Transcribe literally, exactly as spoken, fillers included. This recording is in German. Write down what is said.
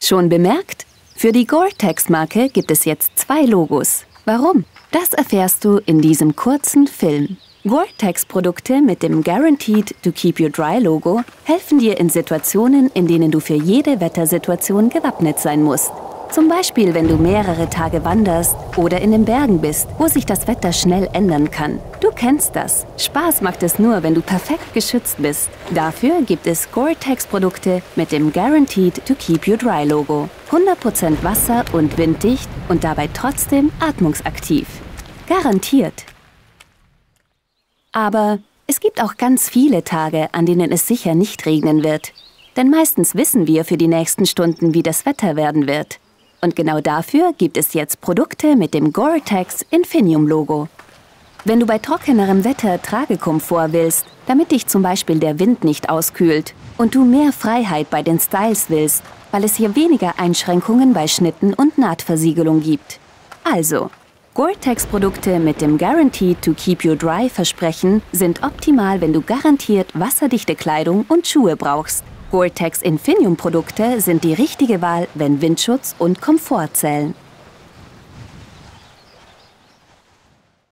Schon bemerkt? Für die Gore-Tex-Marke gibt es jetzt zwei Logos. Warum? Das erfährst du in diesem kurzen Film. Gore-Tex-Produkte mit dem Guaranteed to Keep You Dry Logo helfen dir in Situationen, in denen du für jede Wettersituation gewappnet sein musst. Zum Beispiel, wenn du mehrere Tage wanderst oder in den Bergen bist, wo sich das Wetter schnell ändern kann. Du kennst das. Spaß macht es nur, wenn du perfekt geschützt bist. Dafür gibt es Gore-Tex-Produkte mit dem Guaranteed to Keep You Dry Logo. hundert Prozent wasser- und winddicht und dabei trotzdem atmungsaktiv. Garantiert. Aber es gibt auch ganz viele Tage, an denen es sicher nicht regnen wird. Denn meistens wissen wir für die nächsten Stunden, wie das Wetter werden wird. Und genau dafür gibt es jetzt Produkte mit dem Gore-Tex Infinium-Logo. Wenn du bei trockenerem Wetter Tragekomfort willst, damit dich zum Beispiel der Wind nicht auskühlt und du mehr Freiheit bei den Styles willst, weil es hier weniger Einschränkungen bei Schnitten und Nahtversiegelung gibt. Also, Gore-Tex-Produkte mit dem Guaranteed to Keep You Dry Versprechen sind optimal, wenn du garantiert wasserdichte Kleidung und Schuhe brauchst. Gore-Tex Infinium-Produkte sind die richtige Wahl, wenn Windschutz und Komfort zählen.